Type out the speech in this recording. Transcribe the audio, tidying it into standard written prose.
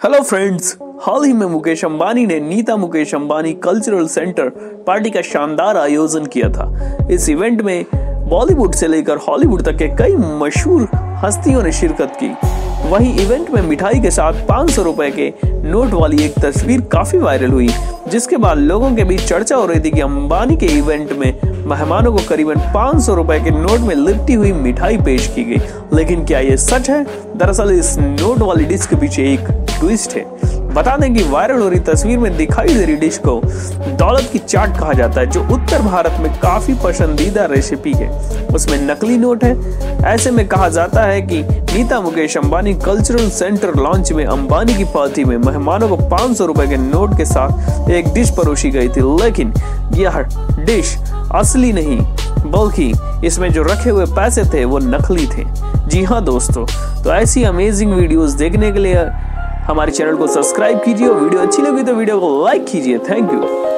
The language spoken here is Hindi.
हेलो फ्रेंड्स, हाल ही में मुकेश अंबानी ने Nita Mukesh Ambani cultural centre party का शानदार आयोजन किया था। इस इवेंट में बॉलीवुड से लेकर हॉलीवुड तक के कई मशहूर हस्तियों ने शिरकत की। वहीं इवेंट में मिठाई के साथ 500 रुपए के नोट वाली एक तस्वीर काफी वायरल हुई, जिसके बाद लोगों के बीच चर्चा हो रही थी कि अंबानी के इवेंट में मेहमानों को करीबन 500 रुपए के नोट में लिपटी हुई मिठाई पेश की गई। लेकिन क्या ये सच है? दरअसल इस नोट वाली डिश के पीछे एक ट्विस्ट है। बता दें कि वायरल हो रही तस्वीर में दिखाई दे रही डिश को दौलत की चाट कहा जाता है, जो उत्तर भारत में काफी पसंदीदा रेसिपी है। उसमें नकली नोट है। ऐसे में कहा जाता है कि Nita Mukesh Ambani cultural centre launch में अंबानी की पार्टी में मेहमानों को 500 रुपए के नोट के साथ एक डिश परोसी गई थी, लेकिन यह डिश असली नहीं बल्कि इसमें जो रखे हुए पैसे थे वो नकली थे। जी हाँ दोस्तों, तो ऐसी अमेजिंग वीडियोस देखने के लिए हमारे चैनल को सब्सक्राइब कीजिए और वीडियो अच्छी लगी तो वीडियो को लाइक कीजिए। Thank you.